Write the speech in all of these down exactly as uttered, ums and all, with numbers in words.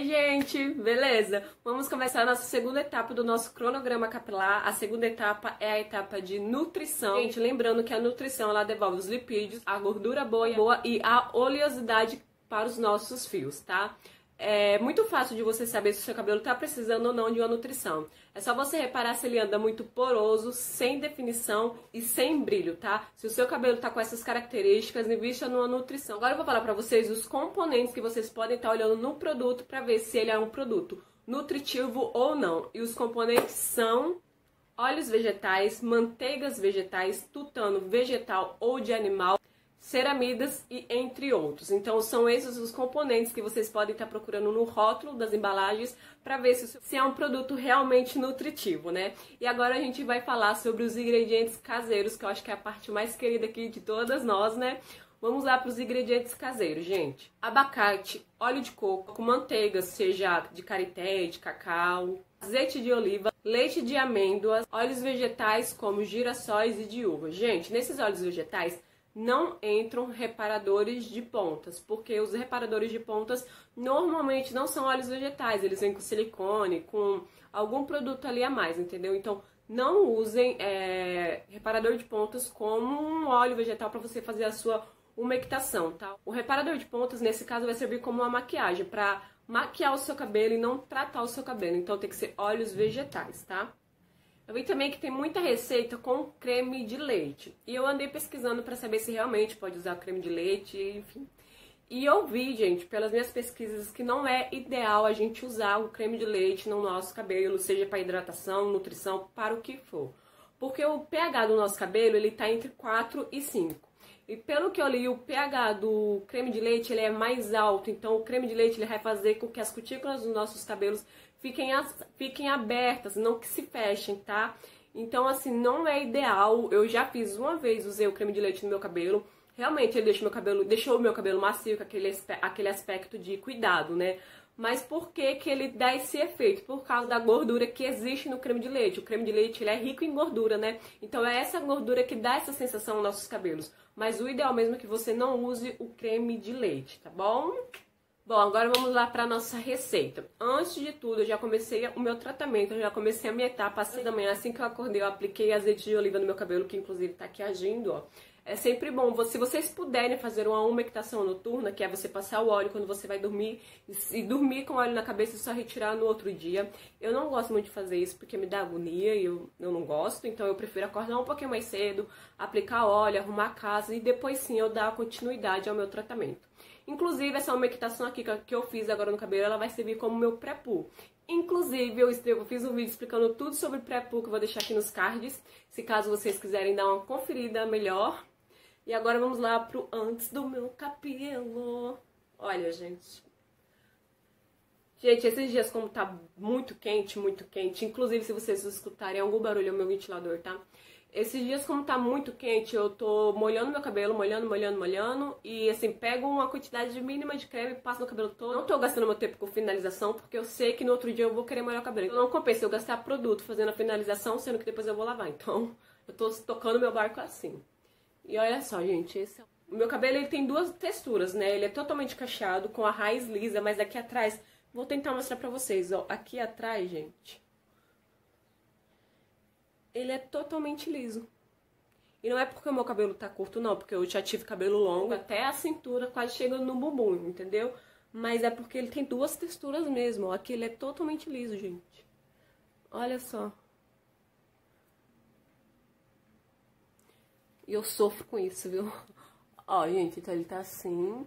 gente, beleza? Vamos começar a nossa segunda etapa do nosso cronograma capilar. A segunda etapa é a etapa de nutrição. Gente, lembrando que a nutrição ela devolve os lipídios, a gordura boa, boa e a oleosidade para os nossos fios, tá? É muito fácil de você saber se o seu cabelo tá precisando ou não de uma nutrição. É só você reparar se ele anda muito poroso, sem definição e sem brilho, tá? Se o seu cabelo tá com essas características, invista numa nutrição. Agora eu vou falar pra vocês os componentes que vocês podem estar olhando no produto pra ver se ele é um produto nutritivo ou não. E os componentes são óleos vegetais, manteigas vegetais, tutano vegetal ou de animal, ceramidas e entre outros. Então são esses os componentes que vocês podem estar procurando no rótulo das embalagens para ver se, se é um produto realmente nutritivo, né? E agora a gente vai falar sobre os ingredientes caseiros, que eu acho que é a parte mais querida aqui de todas nós, né? Vamos lá para os ingredientes caseiros, gente. Abacate, óleo de coco, manteiga, seja de karité, de cacau, azeite de oliva, leite de amêndoas, óleos vegetais como girassóis e de uva. Gente, nesses óleos vegetais não entram reparadores de pontas, porque os reparadores de pontas normalmente não são óleos vegetais, eles vêm com silicone, com algum produto ali a mais, entendeu? Então não usem é, reparador de pontas como um óleo vegetal para você fazer a sua umectação, tá? O reparador de pontas, nesse caso, vai servir como uma maquiagem, para maquiar o seu cabelo e não tratar o seu cabelo, então tem que ser óleos vegetais, tá? Eu vi também que tem muita receita com creme de leite. E eu andei pesquisando para saber se realmente pode usar creme de leite, enfim. E eu vi, gente, pelas minhas pesquisas, que não é ideal a gente usar o creme de leite no nosso cabelo, seja para hidratação, nutrição, para o que for. Porque o pH do nosso cabelo, ele tá entre quatro e cinco. E pelo que eu li, o pH do creme de leite, ele é mais alto. Então o creme de leite, ele vai fazer com que as cutículas dos nossos cabelos Fiquem, as, fiquem abertas, não que se fechem, tá? Então, assim, não é ideal. Eu já fiz uma vez, usei o creme de leite no meu cabelo. Realmente, ele deixou meu cabelo, deixou o meu cabelo macio, com aquele, aquele aspecto de cuidado, né? Mas por que que ele dá esse efeito? Por causa da gordura que existe no creme de leite. O creme de leite, ele é rico em gordura, né? Então, é essa gordura que dá essa sensação aos nossos cabelos. Mas o ideal mesmo é que você não use o creme de leite, tá bom? Bom, agora vamos lá para a nossa receita. Antes de tudo, eu já comecei o meu tratamento, eu já comecei a minha etapa assim da manhã. Assim que eu acordei, eu apliquei azeite de oliva no meu cabelo, que inclusive tá aqui agindo, ó. É sempre bom, se vocês puderem fazer uma umectação noturna, que é você passar o óleo quando você vai dormir, e dormir com óleo na cabeça e só retirar no outro dia. Eu não gosto muito de fazer isso, porque me dá agonia e eu, eu não gosto, então eu prefiro acordar um pouquinho mais cedo, aplicar óleo, arrumar a casa e depois sim eu dar continuidade ao meu tratamento. Inclusive, essa umectação aqui que eu fiz agora no cabelo, ela vai servir como meu pré-poo. Inclusive, eu, eu fiz um vídeo explicando tudo sobre pré-poo, que eu vou deixar aqui nos cards, se caso vocês quiserem dar uma conferida melhor. E agora vamos lá pro antes do meu cabelo. Olha, gente. Gente, esses dias como tá muito quente, muito quente, inclusive se vocês escutarem algum barulho é o meu ventilador, tá? Esses dias, como tá muito quente, eu tô molhando meu cabelo, molhando, molhando, molhando. E assim, pego uma quantidade mínima de creme e passo no cabelo todo. Não tô gastando meu tempo com finalização, porque eu sei que no outro dia eu vou querer molhar o cabelo. Então não compensa eu gastar produto fazendo a finalização, sendo que depois eu vou lavar. Então, eu tô tocando meu barco assim. E olha só, gente, esse é... o meu cabelo ele tem duas texturas, né? Ele é totalmente cacheado, com a raiz lisa, mas aqui atrás... Vou tentar mostrar pra vocês, ó. Aqui atrás, gente... ele é totalmente liso. E não é porque o meu cabelo tá curto, não. Porque eu já tive cabelo longo, até a cintura, quase chegando no bumbum, entendeu? Mas é porque ele tem duas texturas mesmo. Ó. Aqui ele é totalmente liso, gente. Olha só. E eu sofro com isso, viu? Ó, gente, então ele tá assim.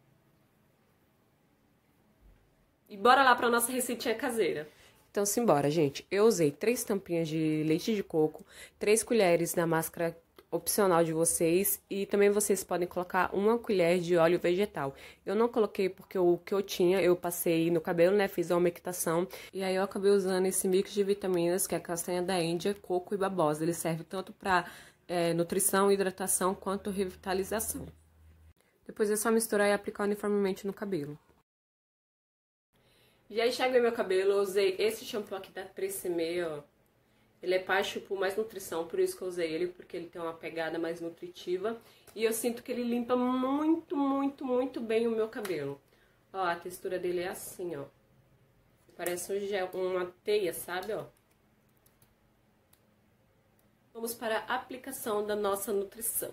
E bora lá pra nossa receitinha caseira. Então, simbora, gente. Eu usei três tampinhas de leite de coco, três colheres da máscara opcional de vocês e também vocês podem colocar uma colher de óleo vegetal. Eu não coloquei porque o que eu tinha, eu passei no cabelo, né, fiz a umectação e aí eu acabei usando esse mix de vitaminas, que é a castanha da Índia, coco e babosa. Ele serve tanto para é, nutrição, hidratação quanto revitalização. Depois é só misturar e aplicar uniformemente no cabelo. Já enxaguei meu cabelo, eu usei esse shampoo aqui da três C M, ó. Ele é para shampoo mais nutrição, por isso que eu usei ele, porque ele tem uma pegada mais nutritiva. E eu sinto que ele limpa muito, muito, muito bem o meu cabelo. Ó, a textura dele é assim, ó. Parece um gel, uma teia, sabe, ó. Vamos para a aplicação da nossa nutrição.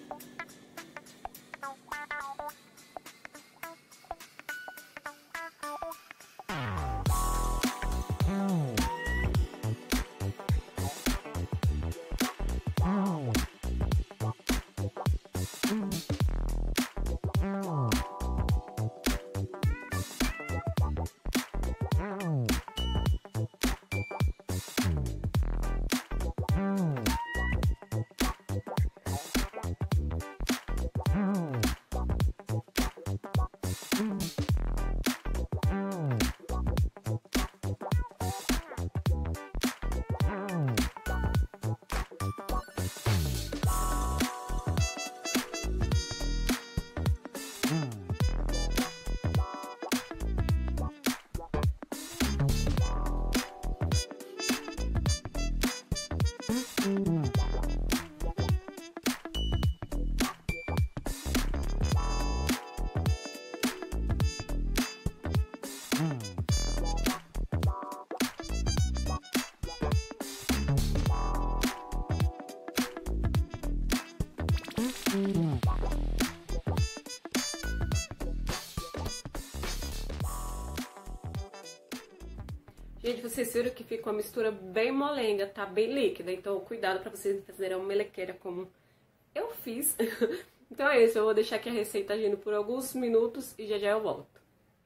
Gente, vocês viram que fica uma mistura bem molenga, tá bem líquida, então cuidado pra vocês não fazerem uma melequeira como eu fiz. Então é isso, eu vou deixar aqui a receita agindo por alguns minutos e já já eu volto.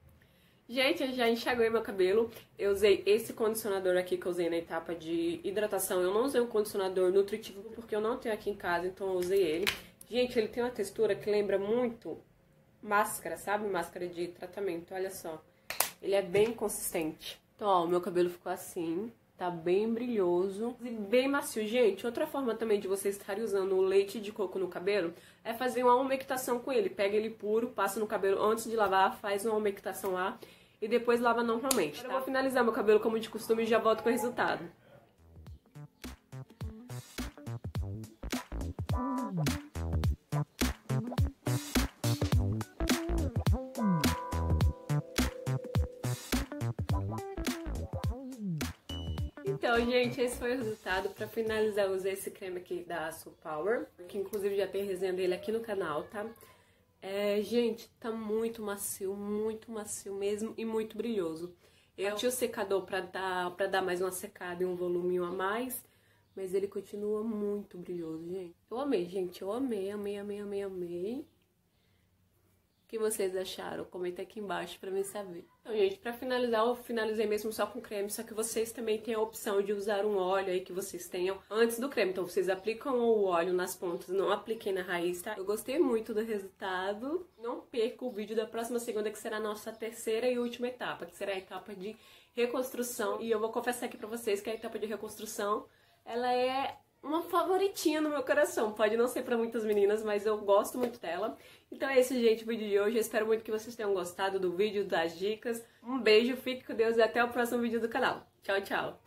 Gente, eu já enxaguei meu cabelo, eu usei esse condicionador aqui que eu usei na etapa de hidratação. Eu não usei um condicionador nutritivo porque eu não tenho aqui em casa, então eu usei ele. Gente, ele tem uma textura que lembra muito máscara, sabe? Máscara de tratamento, olha só. Ele é bem consistente. Então, ó, o meu cabelo ficou assim, tá bem brilhoso e bem macio. Gente, outra forma também de vocês estarem usando o leite de coco no cabelo é fazer uma umectação com ele. Pega ele puro, passa no cabelo antes de lavar, faz uma umectação lá e depois lava normalmente, tá? Eu vou finalizar meu cabelo como de costume e já volto com o resultado. Então, gente, esse foi o resultado. Pra finalizar, eu usei esse creme aqui da Soulpower, que inclusive já tem resenha dele aqui no canal, tá? É, gente, tá muito macio, muito macio mesmo e muito brilhoso. Eu tinha o secador pra dar, pra dar mais uma secada e um voluminho a mais, mas ele continua muito brilhoso, gente. Eu amei, gente, eu amei, amei, amei, amei, amei. O que vocês acharam? Comenta aqui embaixo pra mim saber. Então, gente, pra finalizar, eu finalizei mesmo só com creme, só que vocês também têm a opção de usar um óleo aí que vocês tenham antes do creme. Então, vocês aplicam o óleo nas pontas, não apliquei na raiz, tá? Eu gostei muito do resultado. Não perca o vídeo da próxima segunda, que será a nossa terceira e última etapa, que será a etapa de reconstrução. E eu vou confessar aqui pra vocês que a etapa de reconstrução, ela é uma favoritinha no meu coração. Pode não ser pra muitas meninas, mas eu gosto muito dela. Então é isso, gente, o vídeo de hoje. Eu espero muito que vocês tenham gostado do vídeo, das dicas. Um beijo, fique com Deus e até o próximo vídeo do canal. Tchau, tchau!